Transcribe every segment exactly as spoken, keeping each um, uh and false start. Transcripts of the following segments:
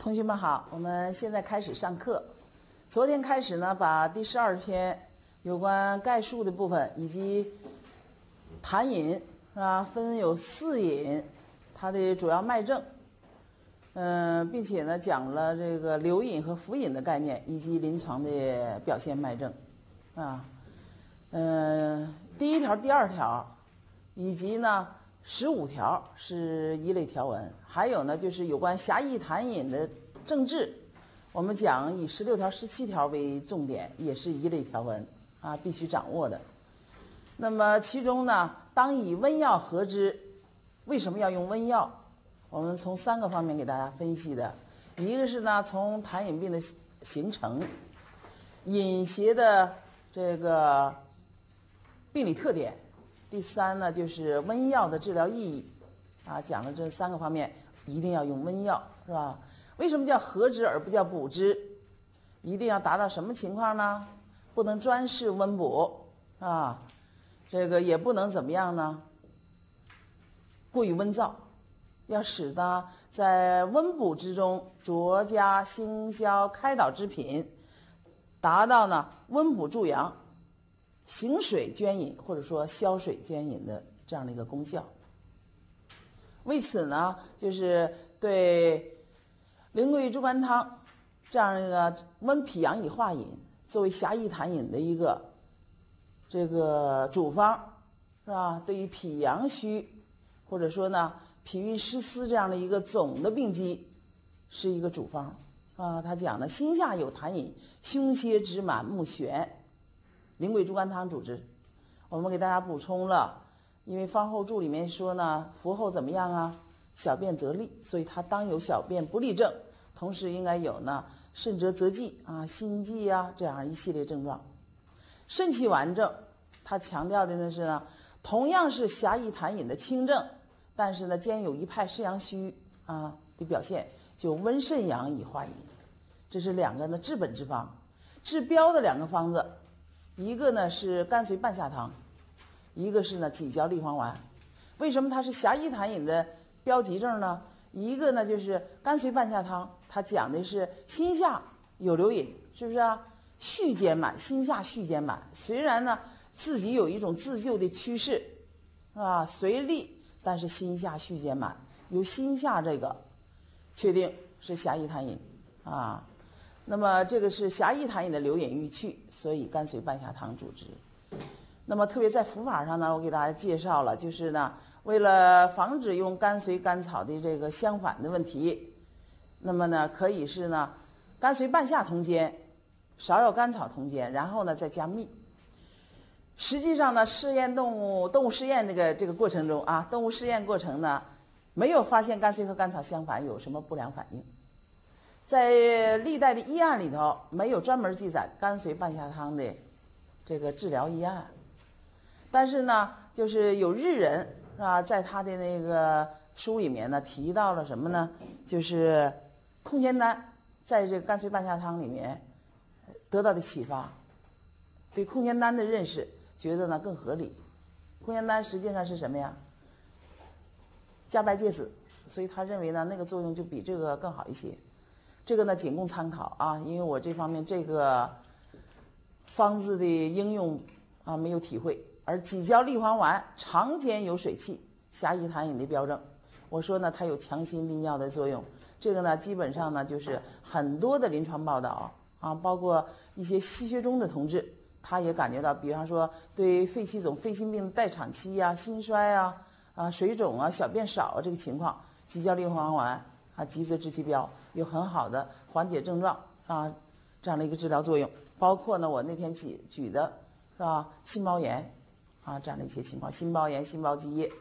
同学们好，我们现在开始上课。昨天开始呢，把第十二篇有关概述的部分以及痰饮是吧，分有四饮，它的主要脉症，嗯、呃，并且呢讲了这个流饮和浮饮的概念以及临床的表现脉症，啊，嗯、呃，第一条、第二条，以及呢。十五条是一类条文，还有呢就是有关狭义痰饮的症治，我们讲以十六条、十七条为重点，也是一类条文啊，必须掌握的。那么其中呢，当以温药合之，为什么要用温药？我们从三个方面给大家分析的，一个是呢从痰饮病的形成、饮邪的这个病理特点。第三呢，就是温药的治疗意义，啊，讲了这三个方面，一定要用温药，是吧？为什么叫合之而不叫补之？一定要达到什么情况呢？不能专事温补，啊，这个也不能怎么样呢？过于温燥，要使得在温补之中酌加辛消开导之品，达到呢温补助阳。行水捐饮或者说消水捐饮的这样的一个功效。为此呢，就是对苓桂猪肝汤这样一个温脾阳以化饮作为狭义痰饮的一个这个主方，是吧？对于脾阳虚或者说呢脾郁失司这样的一个总的病机是一个主方啊。他讲呢，心下有痰饮，胸胁直满目眩。苓桂猪肝汤主之，我们给大家补充了，因为方后注里面说呢，服后怎么样啊？小便则利，所以它当有小便不利症，同时应该有呢肾折则悸啊、心悸啊这样一系列症状。肾气顽症，它强调的呢是呢，同样是狭义痰饮的轻症，但是呢兼有一派肾阳虚啊的表现，就温肾阳以化饮，这是两个呢治本之方，治标的两个方子。一个呢是甘遂半夏汤，一个是呢己焦地黄丸。为什么它是狭义痰饮的标急症呢？一个呢就是甘遂半夏汤，它讲的是心下有流饮，是不是啊？续兼满，心下续兼满。虽然呢自己有一种自救的趋势，啊，随利，但是心下续兼满，由心下这个确定是狭义痰饮啊。那么这个是狭义痰饮的流饮欲去，所以甘遂半夏汤主之。那么特别在服法上呢，我给大家介绍了，就是呢，为了防止用甘遂甘草的这个相反的问题，那么呢，可以是呢，甘遂半夏同煎，芍药甘草同煎，然后呢再加蜜。实际上呢，试验动物动物试验这个这个过程中啊，动物试验过程呢，没有发现甘遂和甘草相反有什么不良反应。在历代的医案里头，没有专门记载甘遂半夏汤的这个治疗医案，但是呢，就是有日人是吧，在他的那个书里面呢提到了什么呢？就是空间丹在这个甘遂半夏汤里面得到的启发，对空间丹的认识觉得呢更合理。空间丹实际上是什么呀？加白芥子，所以他认为呢那个作用就比这个更好一些。这个呢仅供参考啊，因为我这方面这个方子的应用啊没有体会。而己焦地黄丸常见有水气、狭义痰饮的标证，我说呢它有强心利尿的作用。这个呢基本上呢就是很多的临床报道啊，包括一些西学中的同志，他也感觉到，比方说对肺气肿、肺心病待产期啊、心衰啊、啊水肿啊、小便少啊这个情况，己焦地黄丸啊，吉泽治其标，有很好的缓解症状啊这样的一个治疗作用。包括呢我那天举举的是吧，心包炎啊这样的一些情况，心包炎、心包积液，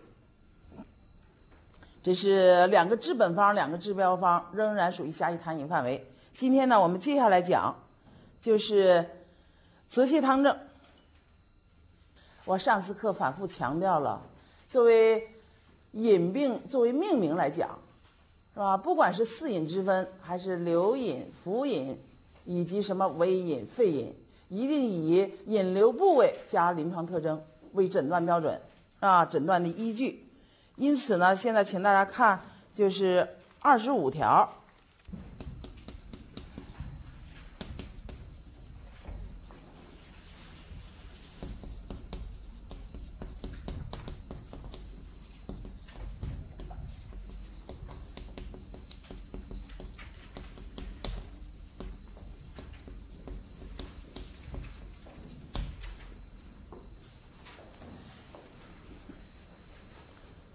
这是两个治本方，两个治标方，仍然属于狭义痰饮范围。今天呢我们接下来讲就是泽泻汤证。我上次课反复强调了，作为饮病作为命名来讲，是吧？不管是四饮之分，还是流饮、浮饮，以及什么微饮、肺饮，一定以引流部位加临床特征为诊断标准啊，诊断的依据。因此呢，现在请大家看，就是二十五条，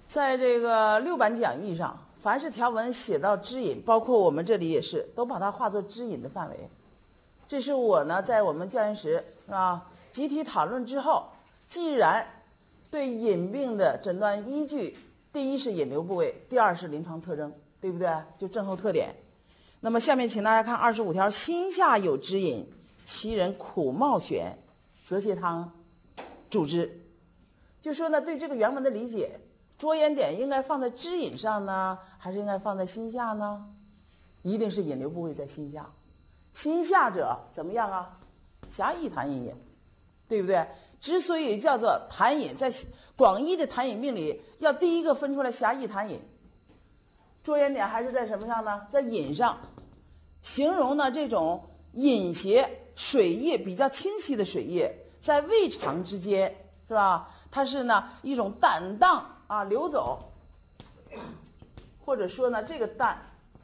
在这个六版讲义上，凡是条文写到知饮，包括我们这里也是，都把它划作知饮的范围。这是我呢在我们教研室是吧集体讨论之后，既然对饮病的诊断依据，第一是引流部位，第二是临床特征，对不对？就症候特点。那么下面请大家看二十五条：心下有知饮，其人苦冒眩，则泻汤主之。就说呢，对这个原文的理解，着眼点应该放在知饮上呢，还是应该放在心下呢？一定是引流部位在心下。心下者怎么样啊？狭义痰饮也，对不对？之所以叫做痰饮，在广义的痰饮病里，要第一个分出来狭义痰饮。着眼点还是在什么上呢？在饮上，形容呢这种饮邪水液比较清晰的水液，在胃肠之间，是吧？它是呢一种淡荡啊流走，或者说呢这个淡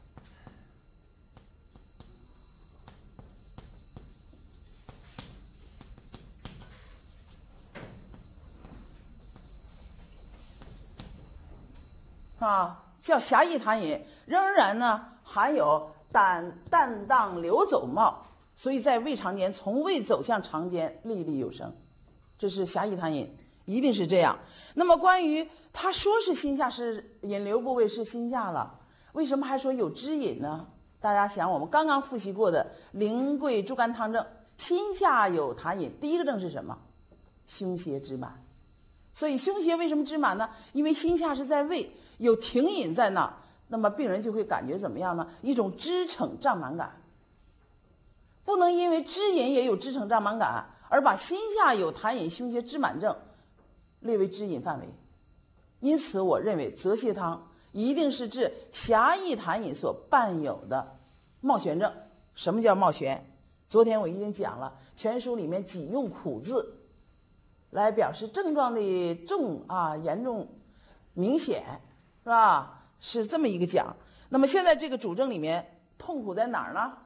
啊叫狭义痰饮，仍然呢含有淡淡荡流走冒，所以在胃肠间从胃走向肠间历历有声，这是狭义痰饮，一定是这样。那么关于他说是心下是引流部位是心下了，为什么还说有知饮呢？大家想，我们刚刚复习过的苓桂猪肝汤证，心下有痰饮，第一个症是什么？胸胁支满。所以胸胁为什么支满呢？因为心下是在胃，有停饮在那，那么病人就会感觉怎么样呢？一种支撑胀满感。不能因为知饮也有支撑胀满感，而把心下有痰饮胸胁支满症列为知饮范围。因此我认为泽泻汤一定是治狭义痰饮所伴有的冒眩症。什么叫冒眩？昨天我已经讲了，全书里面几用苦字来表示症状的重啊、严重、明显，是吧？是这么一个讲。那么现在这个主症里面，痛苦在哪儿呢？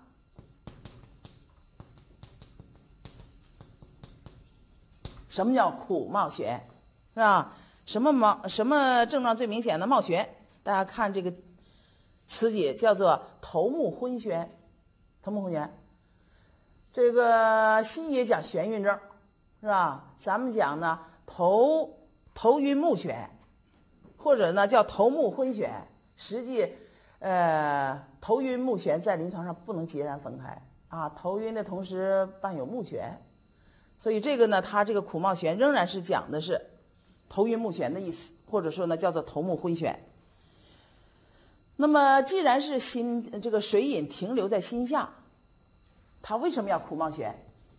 什么叫苦冒眩，是吧？什么冒什么症状最明显的冒眩？大家看这个词解叫做头目昏眩，头目昏眩。这个西医讲眩晕症，是吧？咱们讲呢头头晕目眩，或者呢叫头目昏眩。实际，呃，头晕目眩在临床上不能截然分开啊，头晕的同时伴有目眩。所以这个呢，它这个苦冒眩仍然是讲的是头晕目眩的意思，或者说呢叫做头目昏眩。那么既然是心这个水饮停留在心下，它为什么要苦冒眩？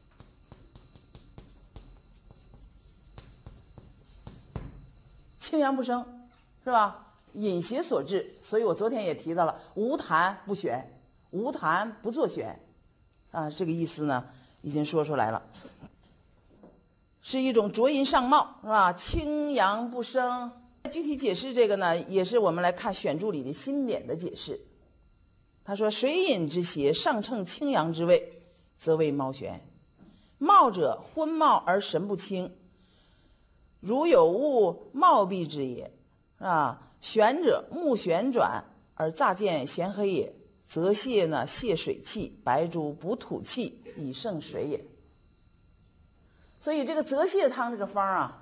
清阳不生，是吧？饮邪所致。所以我昨天也提到了，无痰不眩，无痰不作眩，啊，这个意思呢已经说出来了。是一种浊淫上冒，是吧？清阳不生。具体解释这个呢，也是我们来看选注里的新典的解释。他说：水饮之邪上乘清阳之位，则为冒眩。冒者昏冒而神不清，如有物冒蔽之也，啊。眩者目旋转而乍见咸黑也，则泻呢泻水气，白术补土气，以胜水也。所以这个泽泻汤这个方啊，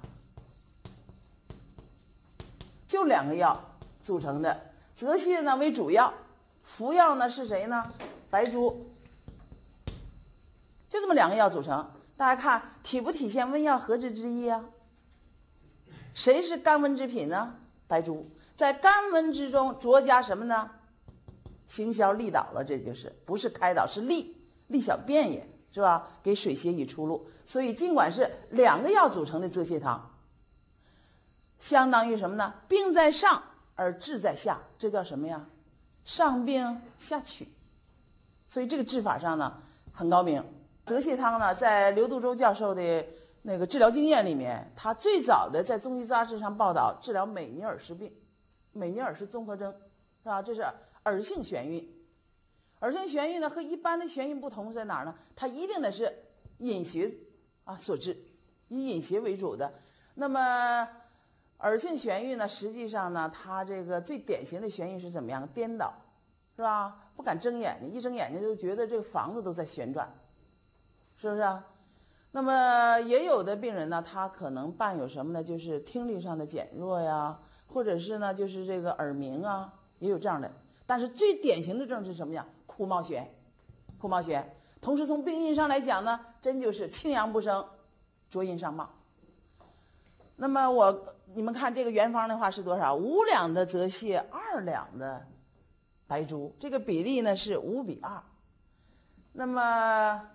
就两个药组成的。泽泻呢为主药，服药呢是谁呢？白术，就这么两个药组成。大家看体不体现温药合治之意啊？谁是甘温之品呢？白术。在甘温之中酌加什么呢？行消利导了，这就是不是开导，是利利小便也，是吧？给水邪以出路。所以尽管是两个药组成的泽泻汤，相当于什么呢？病在上而治在下，这叫什么呀？上病下取。所以这个治法上呢很高明。泽泻汤呢，在刘杜洲教授的那个治疗经验里面，他最早的在中医杂志上报道治疗美尼尔氏病。美尼尔氏综合征，是吧？这是耳性眩晕。耳性眩晕呢和一般的眩晕不同在哪儿呢？它一定得是饮邪啊所致，以饮邪为主的。那么耳性眩晕呢，实际上呢，它这个最典型的眩晕是怎么样？颠倒，是吧？不敢睁眼睛，一睁眼睛就觉得这个房子都在旋转，是不是啊？那么也有的病人呢，他可能伴有什么呢？就是听力上的减弱呀，或者是呢，就是这个耳鸣啊，也有这样的。但是最典型的症是什么呀？哭冒眩，哭冒眩。同时从病因上来讲呢，真就是清阳不升，浊阴上冒。那么我你们看这个原方的话是多少？五两的泽泻，二两的白术，这个比例呢是五比二。那么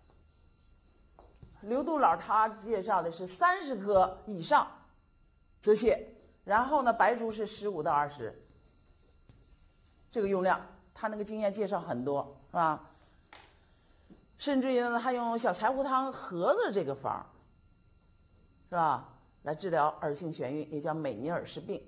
刘杜老他介绍的是三十克以上泽泻，然后呢白术是十五到二十，这个用量，他那个经验介绍很多，是吧？甚至于呢，他用小柴胡汤盒子这个方，是吧？来治疗耳性眩晕，也叫美尼尔氏病。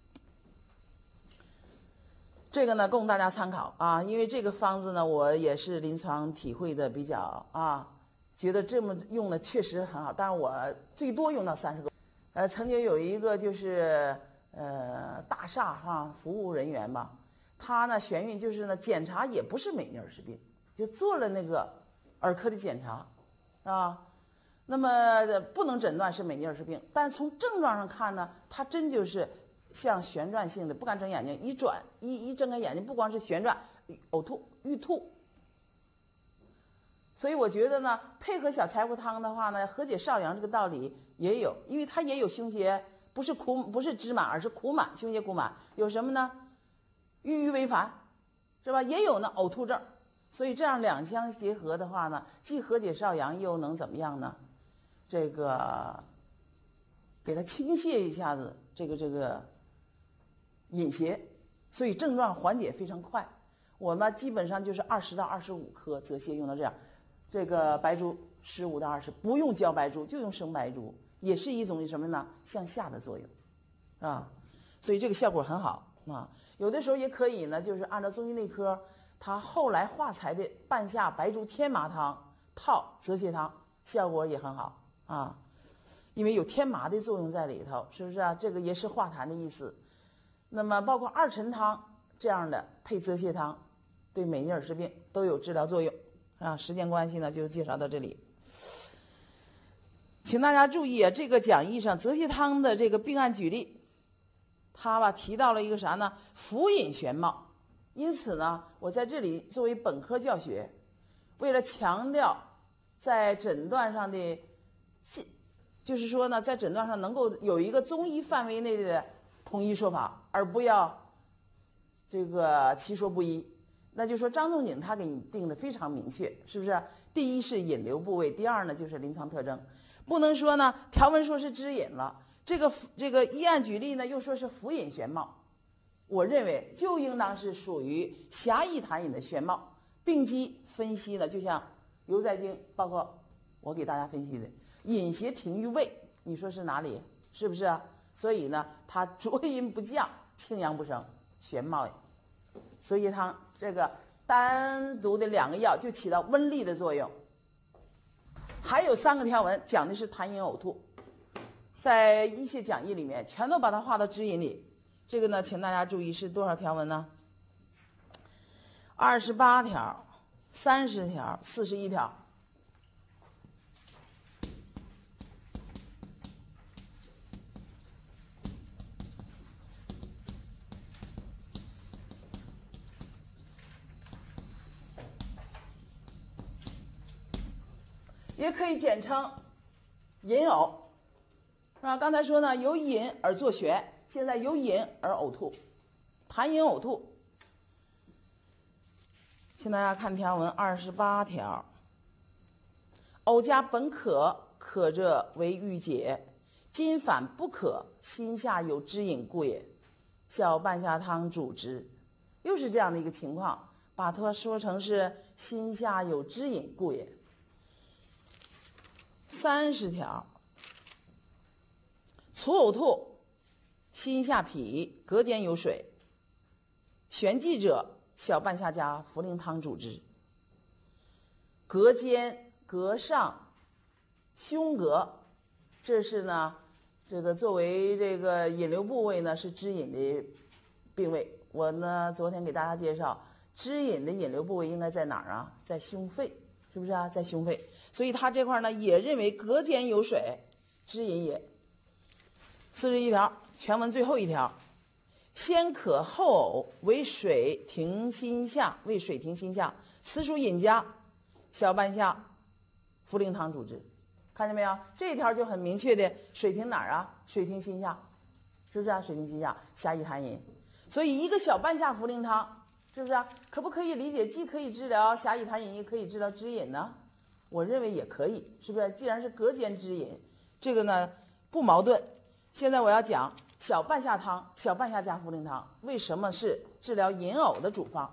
这个呢，供大家参考啊，因为这个方子呢，我也是临床体会的比较啊，觉得这么用的确实很好，但是我最多用到三十个。呃，曾经有一个就是呃大厦哈服务人员吧，他呢眩晕就是呢检查也不是美尼尔氏病，就做了那个耳科的检查，啊。那么不能诊断是美尼尔氏病，但从症状上看呢，它真就是像旋转性的，不敢睁眼睛，一转一一睁开眼睛，不光是旋转，呕吐、欲吐。所以我觉得呢，配合小柴胡汤的话呢，和解少阳这个道理也有，因为它也有胸胁，不是苦不是支满，而是苦满，胸胁苦满，有什么呢？郁郁为烦，是吧？也有呢呕吐症，所以这样两相结合的话呢，既和解少阳，又能怎么样呢？这个给它倾泻一下子，这个这个隐邪，所以症状缓解非常快。我们基本上就是二十到二十五克泽泻用到这样，这个白术十五到二十，不用焦白术，就用生白术，也是一种什么呢？向下的作用，啊，所以这个效果很好啊。有的时候也可以呢，就是按照中医内科，他后来化裁的半夏白术天麻汤套泽泻汤，效果也很好。啊，因为有天麻的作用在里头，是不是啊？这个也是化痰的意思。那么包括二陈汤这样的配泽泻汤，对美尼尔氏病都有治疗作用啊。时间关系呢，就介绍到这里。请大家注意啊，这个讲义上泽泻汤的这个病案举例，他吧提到了一个啥呢？浮饮旋冒。因此呢，我在这里作为本科教学，为了强调在诊断上的。就是说呢，在诊断上能够有一个中医范围内的统一说法，而不要这个其说不一。那就说张仲景他给你定的非常明确，是不是？第一是引流部位，第二呢就是临床特征，不能说呢条文说是支引了，这个这个医案举例呢又说是浮饮旋冒，我认为就应当是属于狭义痰饮的旋冒，病机分析呢，就像游在经，包括我给大家分析的。饮邪停于胃，你说是哪里？是不是啊？所以呢，它浊阴不降，清阳不升，旋冒。泽泻汤这个单独的两个药就起到温利的作用。还有三个条文讲的是痰饮呕吐，在一些讲义里面全都把它划到支引里。这个呢，请大家注意是多少条文呢？二十八条、三十条、四十一条。也可以简称饮呕，是吧？刚才说呢，由饮而作旋，现在由饮而呕吐，痰饮呕吐。请大家看条文二十八条，呕家本可，可者为郁结，今反不可，心下有支引故也，效半夏汤主之。又是这样的一个情况，把它说成是心下有支引故也。三十条，除呕吐，心下痞，膈间有水，旋悸者，小半夏加茯苓汤主之。膈间、膈上、胸膈，这是呢这个作为这个引流部位呢，是支引的病位。我呢昨天给大家介绍，支引的引流部位应该在哪儿啊？在胸肺，是不是啊？在胸肺。所以他这块呢也认为膈间有水，支引也。四十一条，全文最后一条，先可后呕，为水停心下，为水停心下，此属引家，小半夏茯苓汤主之。看见没有？这一条就很明确的，水停哪儿啊？水停心下，是不是啊？水停心下，下益痰饮。所以一个小半夏茯苓汤，是不是啊？可不可以理解，既可以治疗下益痰饮，也可以治疗支引呢？我认为也可以，是不是？既然是膈间支引，这个呢不矛盾。现在我要讲小半夏汤，小半夏加茯苓汤为什么是治疗隐呕的主方？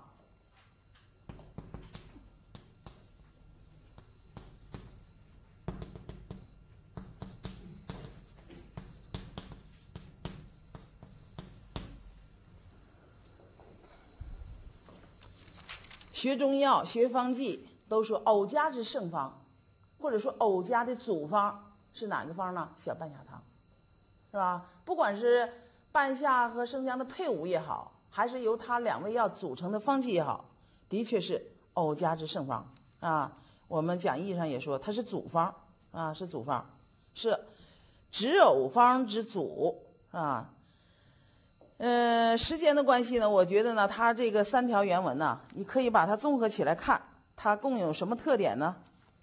学中药、学方剂都说呕家之圣方，或者说呕家的祖方是哪个方呢？小半夏汤，是吧？不管是半夏和生姜的配伍也好，还是由它两味药组成的方剂也好，的确是呕家之圣方啊。我们讲义上也说它是祖方啊，是祖方，是止呕方之祖啊。嗯、呃，时间的关系呢，我觉得呢，它这个三条原文呢，你可以把它综合起来看，它共有什么特点呢？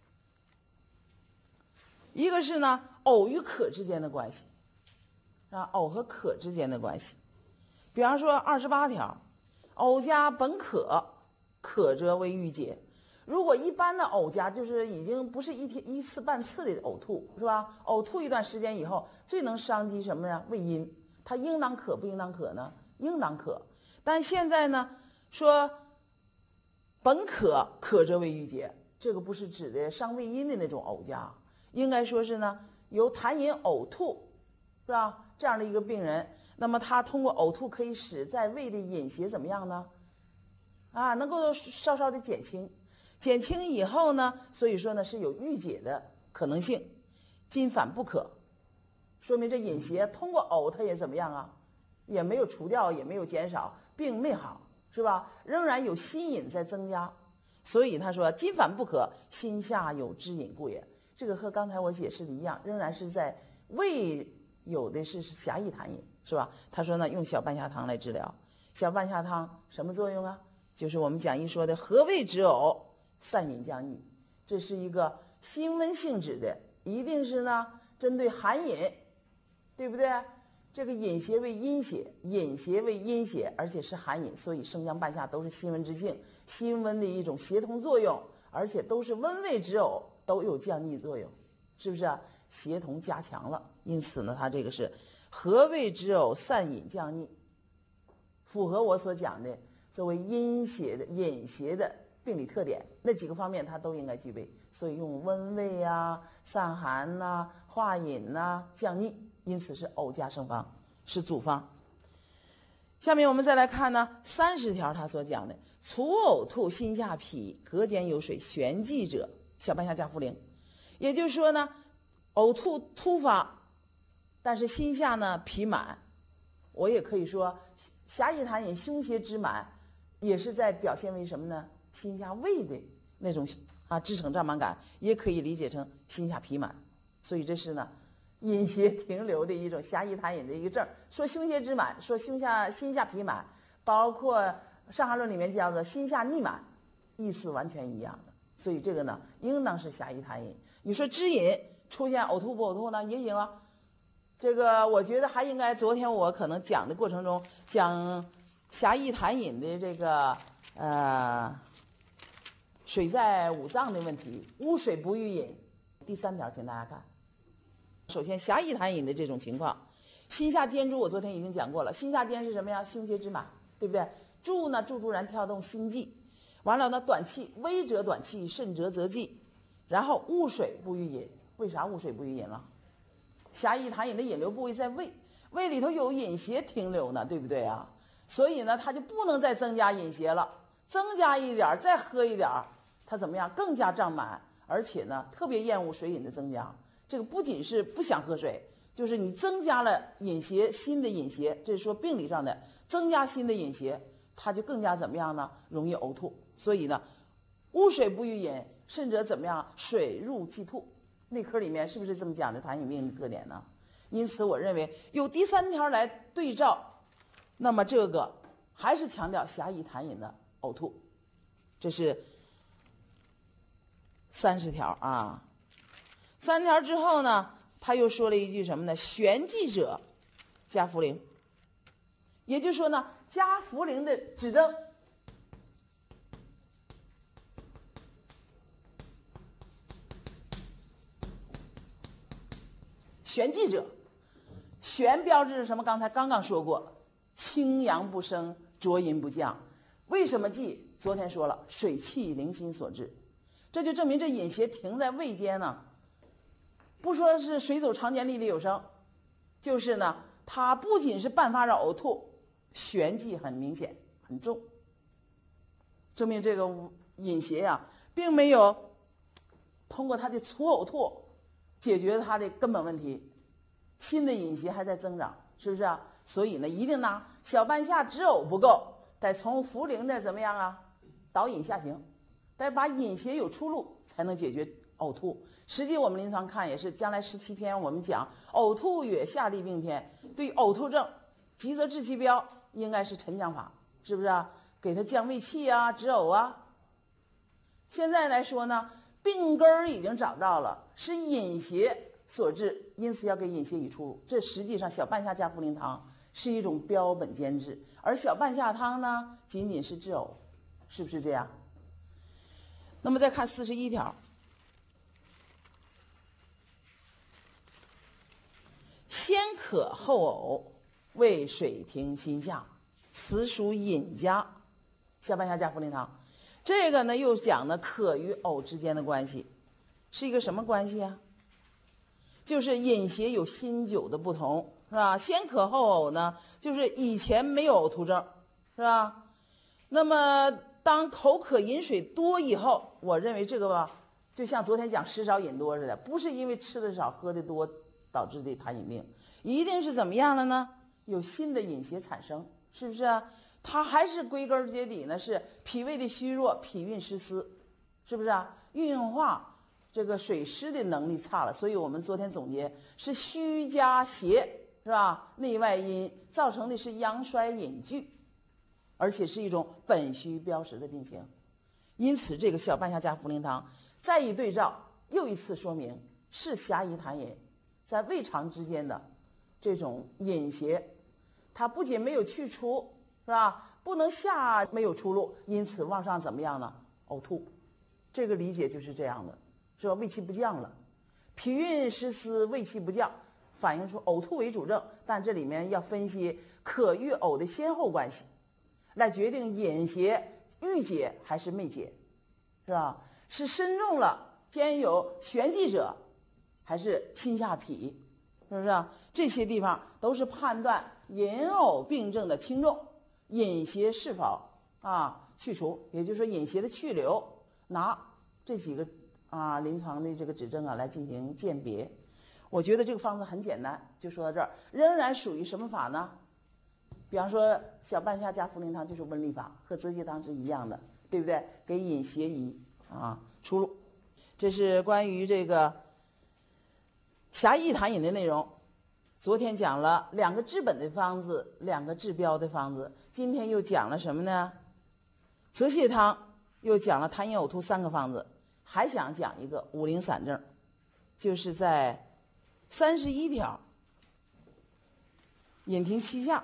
一个是呢，呕与渴之间的关系，啊，呕和渴之间的关系。比方说二十八条，呕家本渴，渴则为郁结。如果一般的呕家就是已经不是一天一次半次的呕吐，是吧？呕吐一段时间以后，最能伤及什么呀？胃阴。它应当渴不应当渴呢？应当渴。但现在呢，说本渴，渴则为郁结，这个不是指的伤胃阴的那种呕家，应该说是呢，由痰饮呕吐，是吧？这样的一个病人，那么他通过呕吐可以使在胃的饮邪怎么样呢？啊，能够稍稍的减轻，减轻以后呢，所以说呢是有郁结的可能性，今反不可。说明这饮邪通过呕，它也怎么样啊？也没有除掉，也没有减少，病没好，是吧？仍然有心饮在增加，所以他说今反不可，心下有支引故也。这个和刚才我解释的一样，仍然是在胃有的是狭义痰饮，是吧？他说呢，用小半夏汤来治疗。小半夏汤什么作用啊？就是我们讲义说的和胃止呕，散饮降逆，这是一个辛温性质的，一定是呢针对寒饮。对不对？这个饮邪为阴邪，饮邪为阴邪，而且是寒饮，所以生姜半夏都是辛温之性，辛温的一种协同作用，而且都是温胃止呕，都有降逆作用，是不是啊？协同加强了，因此呢，它这个是和胃止呕，散饮降逆，符合我所讲的作为阴邪的饮邪的病理特点，那几个方面它都应该具备，所以用温胃啊、散寒呐、啊、化饮呐、啊、降逆。因此是呕家圣方，是祖方。下面我们再来看呢，三十条他所讲的，除呕吐，心下痞，膈间有水，旋悸者，小半夏加茯苓。也就是说呢，呕吐突发，但是心下呢痞满，我也可以说狭义痰饮，胸胁支满，也是在表现为什么呢？心下胃的那种啊支撑胀满感，也可以理解成心下痞满。所以这是呢。饮邪停留的一种狭义痰饮的一个症，说胸胁支满，说胸下心下痞满，包括《伤寒论》里面叫做心下逆满，意思完全一样的。所以这个呢，应当是狭义痰饮。你说支引出现呕吐不呕吐呢？也有啊。这个我觉得还应该，昨天我可能讲的过程中讲狭义痰饮的这个呃水在五脏的问题，污水不欲饮。第三条，请大家看。首先，狭义痰饮的这种情况，心下兼注，我昨天已经讲过了。心下兼是什么呀？胸胁支满，对不对？注呢，注注然跳动心悸，完了呢，短气，微者短气，甚者则悸，然后污水不欲饮。为啥污水不欲饮了？狭义痰饮的引流部位在胃，胃里头有饮邪停留呢，对不对啊？所以呢，它就不能再增加饮邪了，增加一点，再喝一点，它怎么样？更加胀满，而且呢，特别厌恶水饮的增加。这个不仅是不想喝水， 就是你增加了饮邪，新的饮邪，这是说病理上的增加新的饮邪，它就更加怎么样呢？容易呕吐。所以呢，污水不予饮，甚者怎么样？水入即吐。内科里面是不是这么讲的痰饮病的特点呢？因此，我认为有第三条来对照，那么这个还是强调狭义痰饮的呕吐。这是三十条啊。三十条之后呢，他又说了一句什么呢？旋即者加茯苓，也就是说呢，加茯苓的指证。旋即者，旋标志是什么？刚才刚刚说过，清阳不升，浊阴不降。为什么即？昨天说了，水气凌心所致，这就证明这饮邪停在胃间呢。不说是水走肠间，粒粒有声，就是呢，它不仅是伴发着呕吐，旋即很明显很重，证明这个饮邪呀，并没有通过它的促呕吐解决它的根本问题，新的饮邪还在增长，是不是啊？所以呢，一定呢，小半夏止呕不够，得从茯苓的怎么样啊，导引下行，得把饮邪有出路，才能解决呕吐。实际我们临床看也是，将来十七篇我们讲呕吐与下利病篇，对呕吐症，急则治其标，应该是沉降法，是不是啊？给它降胃气啊，止呕啊。现在来说呢，病根儿已经找到了，是饮邪所致，因此要给饮邪以出路。这实际上小半夏加茯苓汤是一种标本兼治，而小半夏汤呢，仅仅是治呕，是不是这样？那么再看四十一条，先渴后呕，为水停心下，此属饮加。小半夏加茯苓汤，这个呢又讲呢渴与呕之间的关系，是一个什么关系啊？就是饮邪有新酒的不同，是吧？先渴后呕呢，就是以前没有呕吐症，是吧？那么当口渴饮水多以后，我认为这个吧，就像昨天讲食少饮多似的，不是因为吃的少喝的多导致的痰饮病，一定是怎么样了呢？有新的饮邪产生，是不是啊？它还是归根结底呢，是脾胃的虚弱，脾运失司，是不是啊？运化这个水湿的能力差了，所以我们昨天总结是虚加邪，是吧？内外阴造成的是阳衰隐聚，而且是一种本虚标实的病情。因此，这个小半夏加茯苓汤再一对照，又一次说明是狭义痰饮在胃肠之间的这种饮邪，它不仅没有去除，是吧？不能下没有出路，因此往上怎么样呢？呕吐。这个理解就是这样的，是吧？胃气不降了，脾运失司，胃气不降，反映出呕吐为主症，但这里面要分析渴与呕的先后关系，来决定饮邪郁结还是寐结，是吧？是身重了兼有旋即者，还是心下痞，是不是啊？这些地方都是判断饮呕病症的轻重，饮邪是否啊去除，也就是说饮邪的去留，拿这几个啊临床的这个指征啊来进行鉴别。我觉得这个方子很简单，就说到这儿，仍然属于什么法呢？比方说小半夏加茯苓汤就是温利法，和泽泻汤是一样的，对不对？给饮邪以啊出路。这是关于这个狭义痰饮的内容。昨天讲了两个治本的方子，两个治标的方子，今天又讲了什么呢？泽泻汤，又讲了痰饮呕吐三个方子，还想讲一个五苓散症，就是在三十一条饮停七下。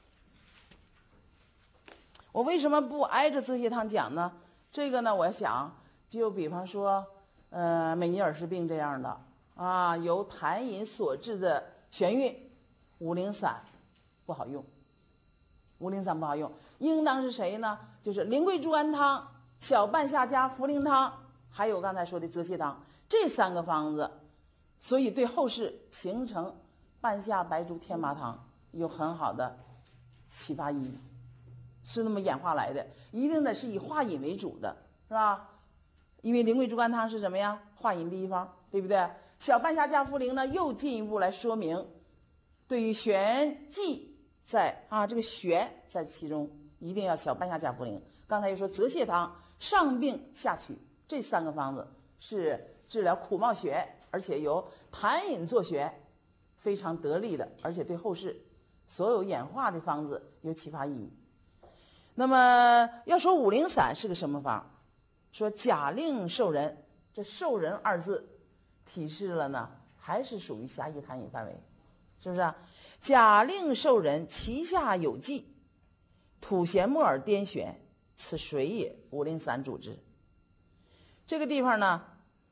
我为什么不挨着泽泻汤讲呢？这个呢，我想就比方说，呃，美尼尔氏病这样的啊，由痰饮所致的眩晕，五苓散不好用，五苓散不好用，应当是谁呢？就是苓桂猪肝汤、小半夏加茯苓汤，还有刚才说的泽泻汤这三个方子，所以对后世形成半夏白术天麻汤有很好的启发意义。是那么演化来的，一定得是以化饮为主的，是吧？因为苓桂猪肝汤是什么呀？化饮第一方，对不对？小半夏加茯苓呢，又进一步来说明对于旋剂在啊这个旋在其中一定要小半夏加茯苓。刚才又说泽泻汤上病下祛，这三个方子是治疗苦冒眩，而且由痰饮做眩，非常得力的，而且对后世所有演化的方子有启发意义。那么要说五苓散是个什么方，说假令受人，这受人二字提示了呢，还是属于狭义痰饮范围，是不是啊？假令受人，其下有剂，土咸木耳颠旋，此水也，五苓散主之。这个地方呢，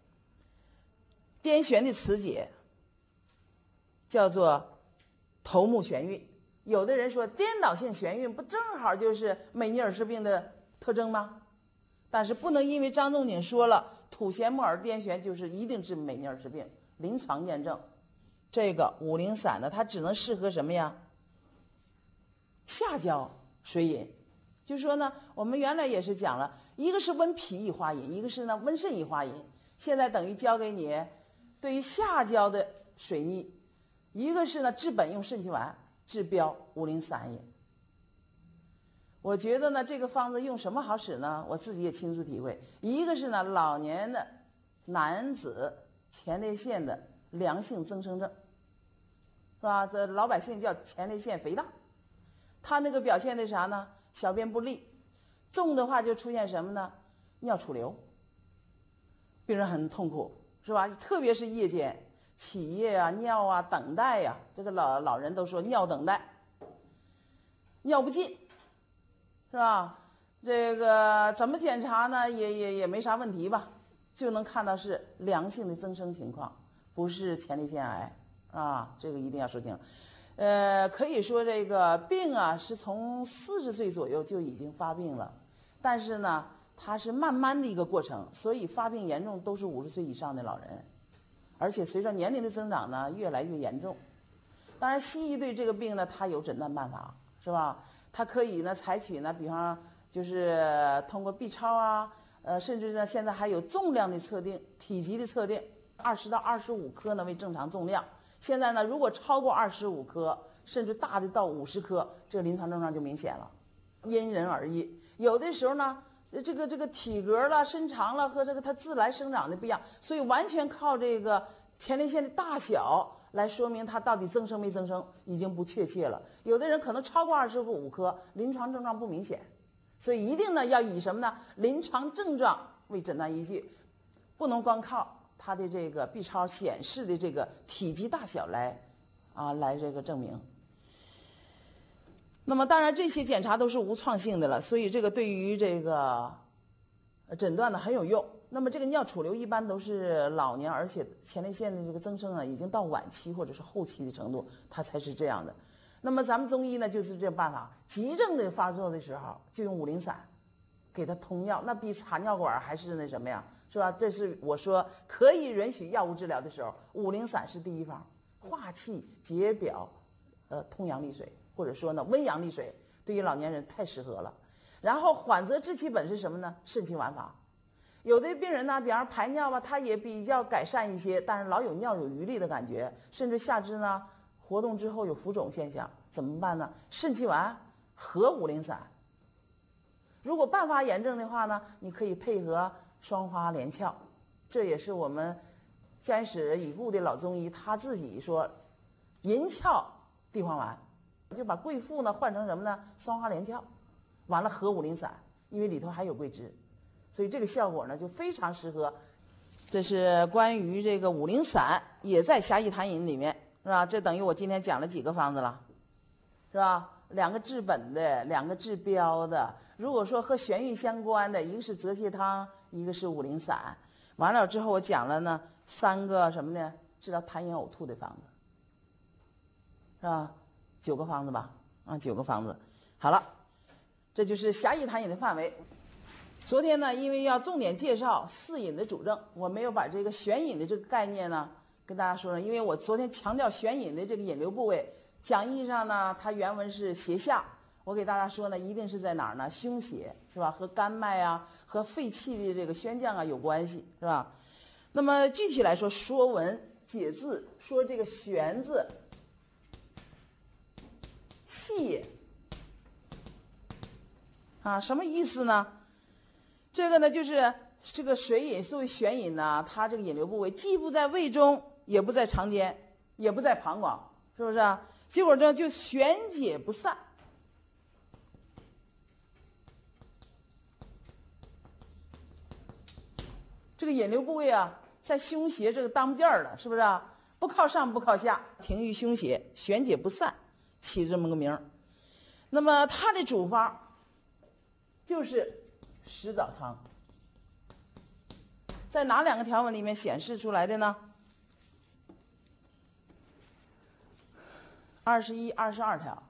颠旋的词解叫做头目眩晕。有的人说颠倒性眩晕不正好就是美尼尔氏病的特征吗？但是不能因为张仲景说了土咸木耳颠旋就是一定治美尼尔氏病，临床验证这个五苓散呢，它只能适合什么呀？下焦水饮。就是说呢，我们原来也是讲了，一个是温脾易化饮，一个是呢温肾易化饮。现在等于教给你，对于下焦的水逆，一个是呢治本用肾气丸，治标五苓散也。我觉得呢，这个方子用什么好使呢？我自己也亲自体会。一个是呢老年的男子前列腺的良性增生症，是吧？这老百姓叫前列腺肥大，他那个表现的啥呢？小便不利，重的话就出现什么呢？尿储留，病人很痛苦，是吧？特别是夜间起夜啊、尿啊、等待呀、啊，这个老老人都说尿等待，尿不尽，是吧？这个怎么检查呢？也也也没啥问题吧，就能看到是良性的增生情况，不是前列腺癌啊，这个一定要说清楚。呃，可以说这个病啊是从四十岁左右就已经发病了，但是呢，它是慢慢的一个过程，所以发病严重都是五十岁以上的老人，而且随着年龄的增长呢，越来越严重。当然，西医对这个病呢，它有诊断办法，是吧？它可以呢采取呢，比方就是通过 B 超啊，呃，甚至呢现在还有重量的测定、体积的测定，二十到二十五克呢为正常重量。现在呢，如果超过二十五克，甚至大的到五十克，这个临床症状就明显了，因人而异。有的时候呢，这个这个体格了、身长了和这个它自来生长的不一样，所以完全靠这个前列腺的大小来说明它到底增生没增生，已经不确切了。有的人可能超过二十五克，临床症状不明显，所以一定呢要以什么呢？临床症状为诊断依据，不能光靠它的这个 B 超显示的这个体积大小来啊来这个证明。那么当然这些检查都是无创性的了，所以这个对于这个诊断呢很有用。那么这个尿储留一般都是老年，而且前列腺的这个增生啊已经到晚期或者是后期的程度，它才是这样的。那么咱们中医呢就是这办法，急症的发作的时候就用五苓散给它通药，那比插尿管还是那什么呀，是吧？这是我说可以允许药物治疗的时候，五苓散是第一方，化气解表，呃，通阳利水，或者说呢温阳利水，对于老年人太适合了。然后缓则治其本是什么呢？肾气丸法。有的病人呢，比方排尿吧，他也比较改善一些，但是老有尿有余力的感觉，甚至下肢呢活动之后有浮肿现象，怎么办呢？肾气丸和五苓散。如果办法炎症的话呢，你可以配合双花连翘，这也是我们先史已故的老中医他自己说，银翘地黄丸，就把桂附呢换成什么呢？双花连翘，完了和五苓散，因为里头还有桂枝，所以这个效果呢就非常适合。这是关于这个五苓散，也在狭义痰饮里面，是吧？这等于我今天讲了几个方子了，是吧？两个治本的，两个治标的。如果说和眩晕相关的，一个是泽泻汤，一个是五苓散。完了之后，我讲了呢三个什么呢？治疗痰饮呕吐的方子，是吧？九个方子吧，啊，九个方子。好了，这就是狭义痰饮的范围。昨天呢，因为要重点介绍四饮的主症，我没有把这个选饮的这个概念呢跟大家说呢，因为我昨天强调选饮的这个引流部位。讲义上呢，它原文是胁下，我给大家说呢，一定是在哪儿呢？胸胁，是吧？和肝脉啊，和肺气的这个宣降啊有关系，是吧？那么具体来说，说文解字，说这个玄字， 细也。啊，什么意思呢？这个呢，就是这个水饮作为悬饮呢，它这个引流部位既不在胃中，也不在肠间，也不在膀胱，是不是啊？结果呢，就悬解不散。这个引流部位啊，在胸胁这个当间儿了，是不是啊？不靠上，不靠下，停于胸胁，悬解不散，起这么个名儿。那么它的主方就是石枣汤，在哪两个条文里面显示出来的呢？二十一、二十二条。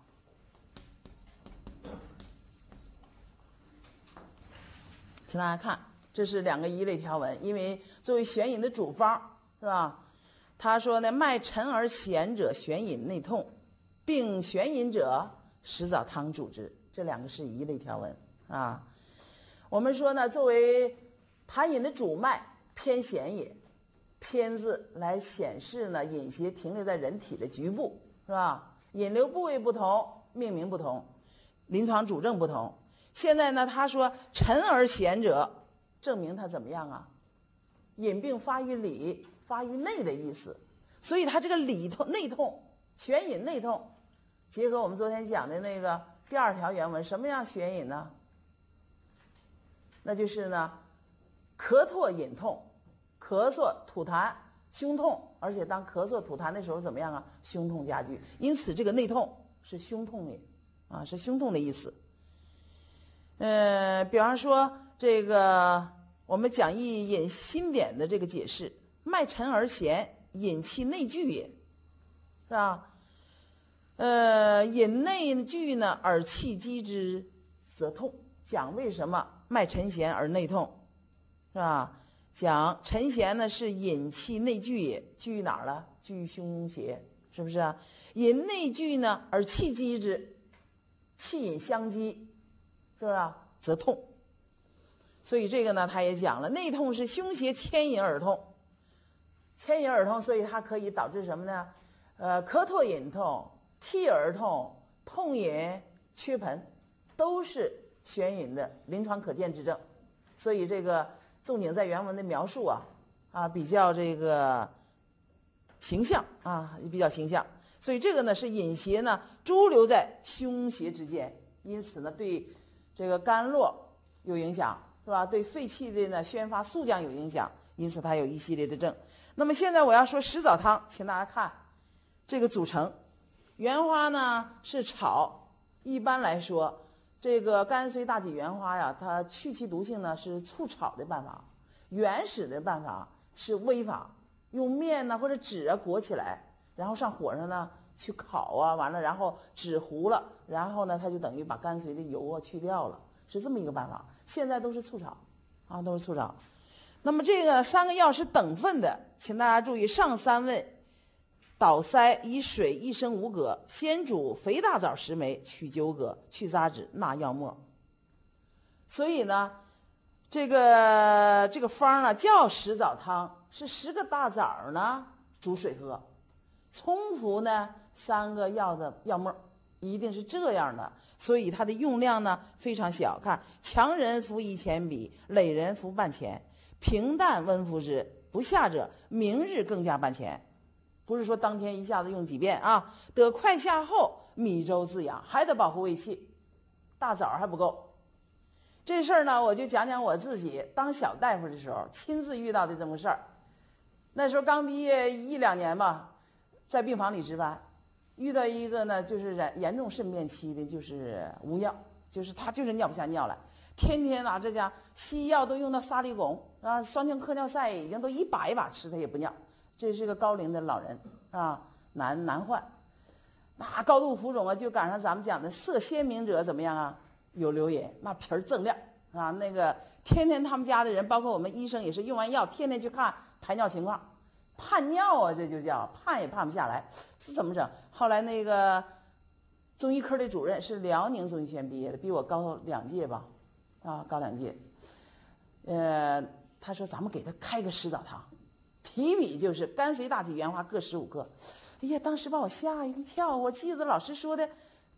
请大家看，这是两个一类条文，因为作为悬饮的主方，是吧？他说呢，脉沉而弦者，悬饮内痛，并悬饮者，石枣汤主之。这两个是一类条文啊。我们说呢，作为痰饮的主脉，偏弦也，偏字来显示呢，饮邪停留在人体的局部，是吧？引流部位不同，命名不同，临床主症不同。现在呢，他说沉而弦者，证明他怎么样啊？引病发于里，发于内的意思。所以他这个里痛、内痛、悬引内痛，结合我们昨天讲的那个第二条原文，什么样悬引呢？那就是呢，咳唾引痛，咳嗽吐痰，胸痛，而且当咳嗽吐痰的时候怎么样啊？胸痛加剧。因此这个内痛是胸痛的啊，是胸痛的意思。呃，比方说这个我们讲义引新典的这个解释，脉沉而弦，引气内聚也，是吧？呃，引内聚呢，耳气积之则痛。讲为什么脉沉弦而内痛，是吧？讲沉弦呢是引气内聚也，聚哪儿了？聚胸胁，是不是啊？引内聚呢而气积之，气引相激，是不是啊？则痛。所以这个呢，他也讲了，内痛是胸胁牵引而痛，牵引而痛，所以它可以导致什么呢？呃，咳唾引痛、涕而痛、痛饮、缺盆，都是悬引的临床可见之症。所以这个仲景在原文的描述啊，啊比较这个形象啊，比较形象。所以这个呢是引邪呢驻留在胸胁之间，因此呢对这个肝络有影响，是吧？对肺气的呢宣发肃降有影响，因此它有一系列的症。那么现在我要说石枣汤，请大家看这个组成。原花呢是炒，一般来说这个甘遂大戟原花呀，它去其毒性呢是醋炒的办法，原始的办法是煨法，用面呢或者纸啊裹起来，然后上火上呢去烤啊，完了然后纸糊了，然后呢它就等于把甘遂的油啊去掉了，是这么一个办法。现在都是醋炒啊，都是醋炒。那么这个三个药是等分的，请大家注意，上三味捣塞以水一升五葛，先煮肥大枣十枚，取九葛，去杂质，纳药末。所以呢，这个这个方呢叫石枣汤，是十个大枣呢煮水喝，冲服呢三个药的药末，一定是这样的。所以它的用量呢非常小，看强人服一钱比，累人服半钱，平淡温服之，不下者明日更加半钱。不是说当天一下子用几遍啊，得快下后，米粥滋养，还得保护胃气，大枣还不够。这事儿呢，我就讲讲我自己当小大夫的时候亲自遇到的这么事儿。那时候刚毕业一两年吧，在病房里值班，遇到一个呢就是严重肾变期的，就是无尿，就是他就是尿不下尿来，天天啊这家西药都用到萨利汞啊，双氢克尿塞已经都一把一把吃，他也不尿。这是个高龄的老人啊，男男患，那高度浮肿啊，就赶上咱们讲的色鲜明者怎么样啊？有流饮，那皮儿锃亮啊，那个天天他们家的人，包括我们医生也是用完药，天天去看排尿情况，盼尿啊，这就叫盼也盼不下来，是怎么整？后来那个中医科的主任是辽宁中医学院毕业的，比我高两届吧，啊，高两届。呃，他说咱们给他开个石枣汤。提笔就是甘遂大戟原花各十五克，哎呀，当时把我吓一跳。我记得老师说的，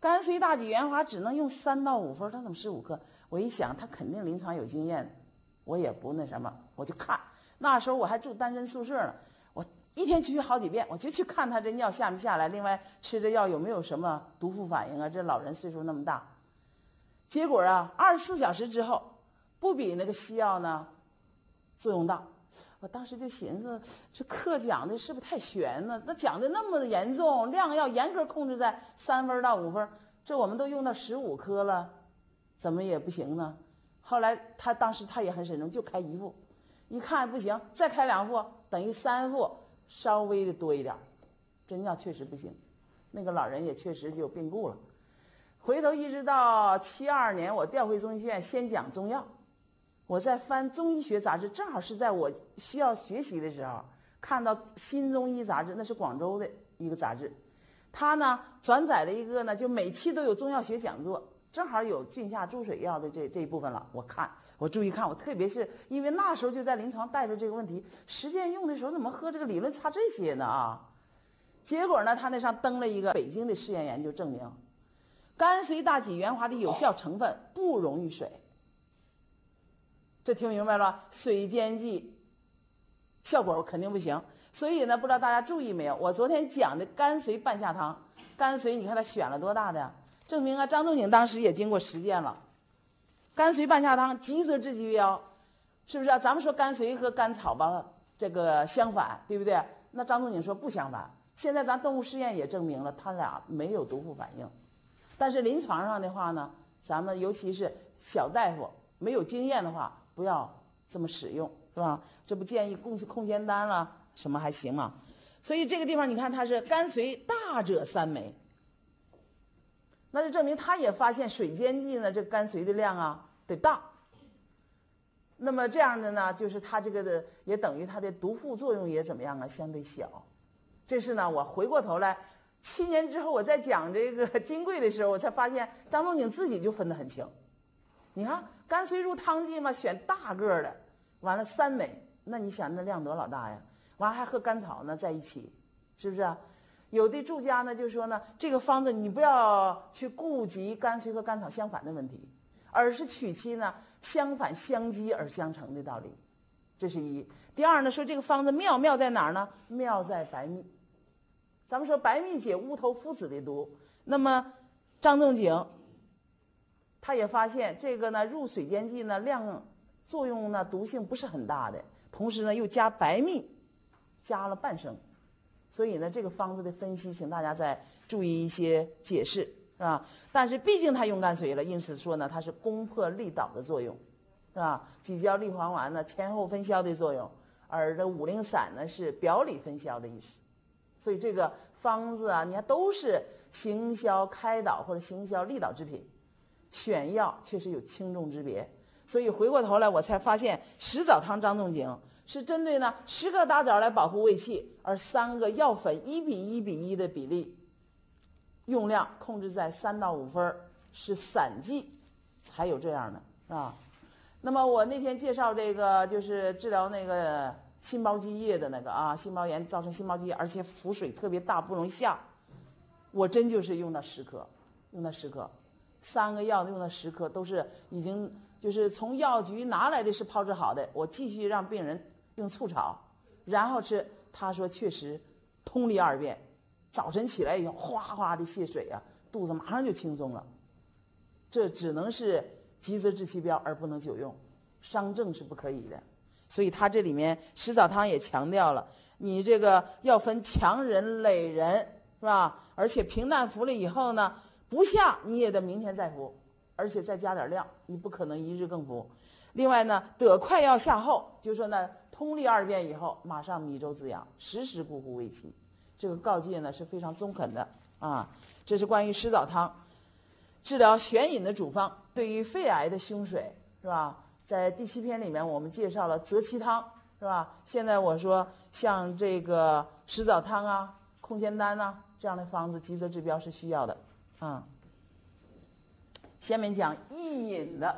甘遂大戟元华只能用三到五分，他怎么十五克？我一想，他肯定临床有经验，我也不那什么，我就看。那时候我还住单身宿舍呢，我一天去好几遍，我就去看他这尿下没下来，另外吃这药有没有什么毒副反应啊？这老人岁数那么大，结果啊，二十四小时之后，不比那个西药呢作用大。我当时就寻思，这课讲的是不是太悬呢？那讲的那么严重，量要严格控制在三分到五分，这我们都用到十五颗了，怎么也不行呢？后来他当时他也很慎重，就开一副，一看不行，再开两副，等于三副，稍微的多一点，这尿确实不行，那个老人也确实就病故了。回头一直到七二年，我调回中医学院，先讲中药。我在翻中医学杂志，正好是在我需要学习的时候，看到《新中医》杂志，那是广州的一个杂志，它呢转载了一个呢，就每期都有中药学讲座，正好有菌下注水药的这这一部分了。我看，我注意看，我特别是因为那时候就在临床带着这个问题，实践用的时候怎么和这个理论差这些呢啊？结果呢，他那上登了一个北京的试验研究，证明甘遂大戟元华的有效成分不溶于水。这听明白了？水煎剂效果肯定不行，所以呢，不知道大家注意没有？我昨天讲的甘遂半夏汤，甘遂你看他选了多大的呀？证明啊，张仲景当时也经过实践了。甘遂半夏汤吉则治其标，是不是啊？咱们说甘遂和甘草吧，这个相反，对不对？那张仲景说不相反。现在咱动物试验也证明了，它俩没有毒副反应。但是临床上的话呢，咱们尤其是小大夫没有经验的话，不要这么使用，是吧？这不建议控控仙丹了，什么还行吗？所以这个地方你看，它是甘遂大者三枚，那就证明他也发现水煎剂呢，这甘遂的量啊得大。那么这样的呢，就是它这个的也等于它的毒副作用也怎么样啊？相对小。这是呢，我回过头来七年之后，我在讲这个金匮的时候，我才发现张仲景自己就分得很清。你看甘遂入汤剂嘛，选大个的，完了三枚，那你想那量多老大呀？完了还和甘草呢在一起，是不是啊？有的注家呢就说呢，这个方子你不要去顾及甘遂和甘草相反的问题，而是取其呢相反相激而相成的道理，这是一。第二呢，说这个方子妙妙在哪儿呢？妙在白蜜。咱们说白蜜解乌头附子的毒，那么张仲景他也发现这个呢入水煎剂呢量作用呢毒性不是很大的，同时呢又加白蜜，加了半升，所以呢这个方子的分析，请大家再注意一些解释，是吧？但是毕竟它用甘遂了，因此说呢它是攻破利导的作用，是吧？己焦利黄丸呢前后分消的作用，而这五苓散呢是表里分消的意思。所以这个方子啊，你看都是行消开导或者行消利导之品，选药确实有轻重之别。所以回过头来我才发现，石枣汤张仲景是针对呢十个大枣来保护胃气，而三个药粉一比一比一的比例，用量控制在三到五分，是散剂才有这样的啊。那么我那天介绍这个就是治疗那个心包积液的那个啊，心包炎造成心包积液，而且腹水特别大，不容易下。我真就是用到十颗，用到十颗，三个药用到十颗，都是已经就是从药局拿来的是炮制好的。我继续让病人用醋炒，然后吃。他说确实通利二便，早晨起来以后哗哗的泄水啊，肚子马上就轻松了。这只能是急则治其标，而不能久用，伤正是不可以的。所以他这里面石枣汤也强调了，你这个要分强人累人，是吧？而且平淡服了以后呢，不下你也得明天再服，而且再加点量，你不可能一日更服。另外呢，得快要下后，就是说呢，通利二便以后，马上米粥滋养，时时固护胃气。这个告诫呢是非常中肯的啊。这是关于石枣汤治疗眩饮的主方，对于肺癌的胸水，是吧？在第七篇里面，我们介绍了泽七汤，是吧？现在我说像这个石枣汤啊、控仙丹啊这样的方子，急则治标是需要的啊。下面讲易饮的，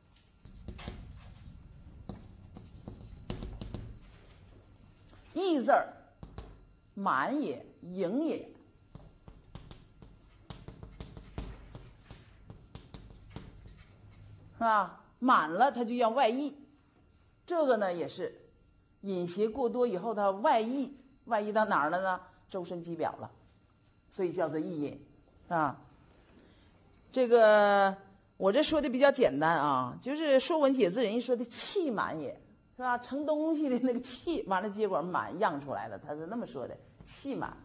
易字儿，满也、盈也。 吧？满了它就要外溢，这个呢也是饮邪过多以后它外溢，外溢到哪儿了呢？周身肌表了，所以叫做溢饮啊。这个我这说的比较简单啊，就是《说文解字》人家说的气满也，是吧？盛东西的那个气，完了结果满漾出来了，他是那么说的，气满，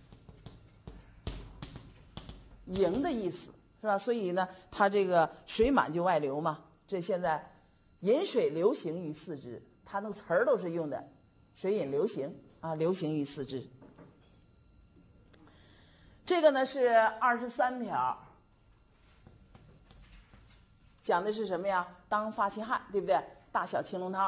盈的意思是吧？所以呢，它这个水满就外流嘛。这现在饮水流行于四肢，它那词儿都是用的，水饮流行啊，流行于四肢。这个呢是二十三条，讲的是什么呀？当发其汗，对不对？大小青龙汤。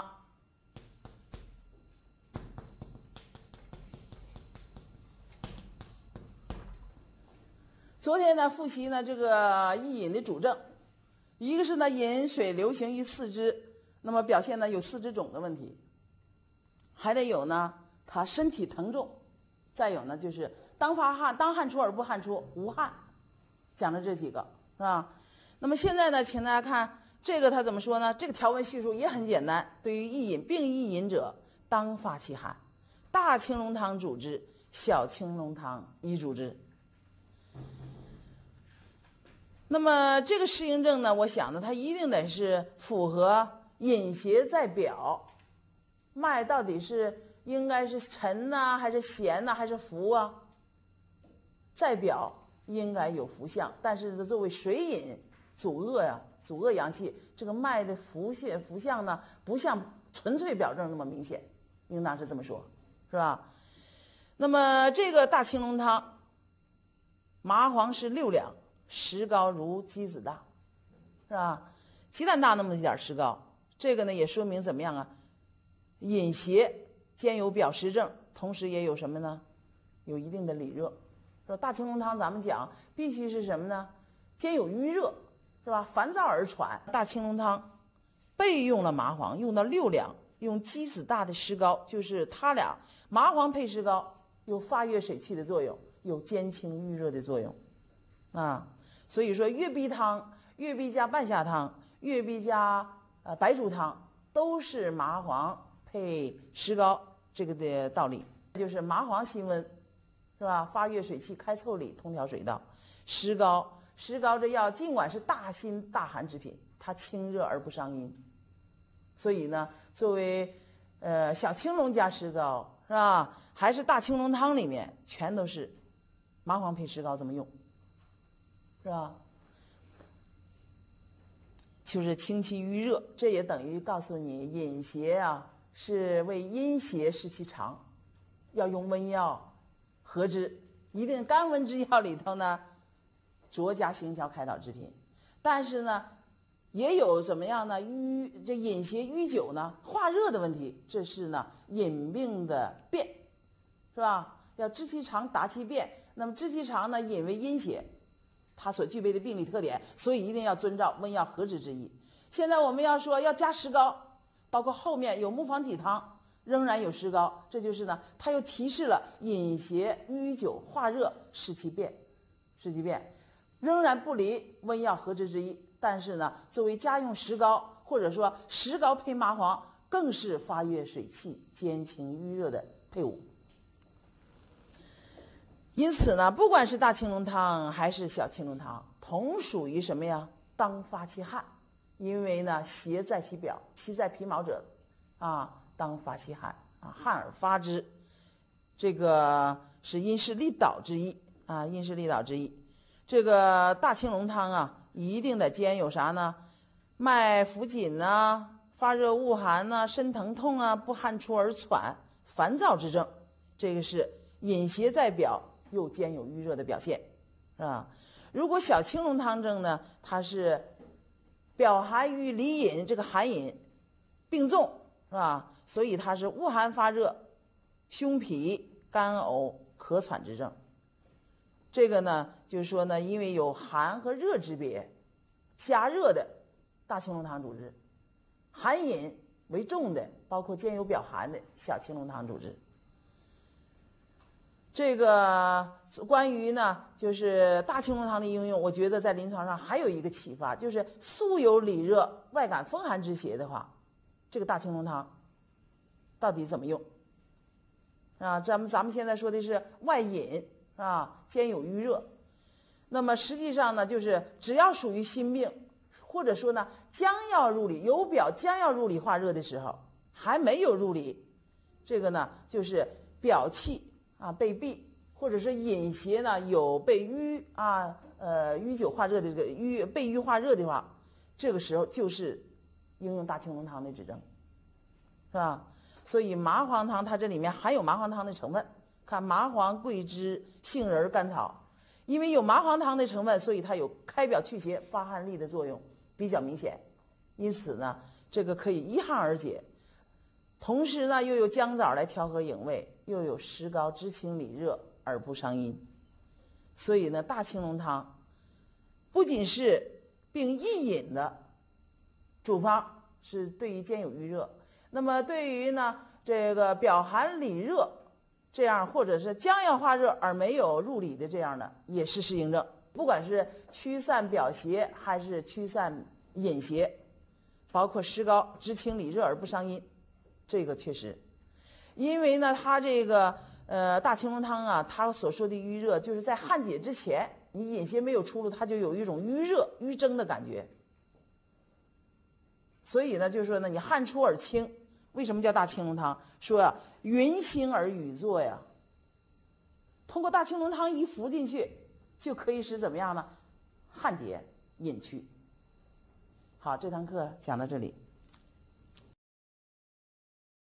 昨天呢复习呢这个溢饮的主症，一个是呢饮水流行于四肢，那么表现呢有四肢肿的问题，还得有呢他身体疼重，再有呢就是当发汗，当汗出而不汗出，无汗，讲的这几个是吧？那么现在呢，请大家看这个他怎么说呢？这个条文叙述也很简单，对于溢饮并溢饮者，当发其汗，大青龙汤主之，小青龙汤宜主之。那么这个适应症呢，我想呢，它一定得是符合饮邪在表，脉到底是应该是沉呐、啊，还是咸呐、啊，还是浮啊？在表应该有浮象，但是作为水饮阻遏呀，阻遏阳气，这个脉的浮现浮象呢，不像纯粹表证那么明显，应当是这么说，是吧？那么这个大青龙汤，麻黄是六两。石膏如鸡子大，是吧？鸡蛋大那么一点石膏，这个呢也说明怎么样啊？饮邪兼有表实症，同时也有什么呢？有一定的里热。说大青龙汤咱们讲必须是什么呢？兼有瘀热，是吧？烦躁而喘。大青龙汤备用了麻黄，用到六两，用鸡子大的石膏，就是它俩麻黄配石膏，有发越水气的作用，有兼清郁热的作用啊。所以说越碧汤、越碧加半夏汤、越碧加呃白术汤都是麻黄配石膏这个的道理，就是麻黄辛温，是吧？发越水气，开腠理，通调水道。石膏，石膏这药尽管是大辛大寒之品，它清热而不伤阴，所以呢，作为呃小青龙加石膏，是吧？还是大青龙汤里面全都是麻黄配石膏这么用。是吧？就是清气郁热，这也等于告诉你，饮邪啊是为阴邪湿气长，要用温药和之。一定甘温之药里头呢，酌加行消开导之品。但是呢，也有怎么样呢？瘀这饮邪瘀久呢，化热的问题，这是呢饮病的变，是吧？要知其长，达其变。那么知其长呢，引为阴邪。它所具备的病理特点，所以一定要遵照温药和之之意。现在我们要说要加石膏，包括后面有木方济汤仍然有石膏，这就是呢，它又提示了饮邪瘀久化热使其变，使其变，仍然不离温药和之之意。但是呢，作为家用石膏，或者说石膏配麻黄，更是发越水气、兼清郁热的配伍。因此呢，不管是大青龙汤还是小青龙汤，同属于什么呀？当发其汗，因为呢，邪在其表，其在皮毛者，啊，当发其汗啊，汗而发之，这个是因势利导之意啊，因势利导之意。这个大青龙汤啊，一定得兼有啥呢？脉浮紧呐，发热恶寒呐，身疼痛啊，不汗出而喘，烦躁之症，这个是饮邪在表。又兼有郁热的表现，是吧？如果小青龙汤症呢，它是表寒与里饮这个寒饮并重，是吧？所以它是恶寒发热、胸痞、干呕、咳喘之症。这个呢，就是说呢，因为有寒和热之别，加热的大青龙汤主治，寒饮为重的，包括兼有表寒的小青龙汤主治。 这个关于呢，就是大青龙汤的应用，我觉得在临床上还有一个启发，就是素有里热外感风寒之邪的话，这个大青龙汤到底怎么用啊？咱们咱们现在说的是外引啊，兼有瘀热。那么实际上呢，就是只要属于心病，或者说呢将要入里，有表将要入里化热的时候，还没有入里，这个呢就是表气啊被闭，或者是引邪呢有被瘀啊呃瘀久化热的这个瘀被瘀化热的话，这个时候就是应用大青龙汤的指征，是吧？所以麻黄汤它这里面含有麻黄汤的成分，看麻黄、桂枝、杏仁、甘草，因为有麻黄汤的成分，所以它有开表祛邪、发汗利的作用比较明显，因此呢这个可以一汗而解。同时呢，又有姜枣来调和营卫，又有石膏知清理热而不伤阴，所以呢，大青龙汤不仅是病易饮的主方，是对于兼有瘀热，那么对于呢这个表寒里热这样，或者是将要化热而没有入里的这样的，也是适应症。不管是驱散表邪还是驱散引邪，包括石膏知清理热而不伤阴。这个确实，因为呢，它这个呃大青龙汤啊，它所说的瘀热，就是在汗解之前，你引邪没有出路，它就有一种瘀热、瘀蒸的感觉。所以呢，就是说呢，你汗出而清，为什么叫大青龙汤？说呀、啊，云兴而雨作呀。通过大青龙汤一服进去，就可以使怎么样呢？汗解引去。好，这堂课讲到这里。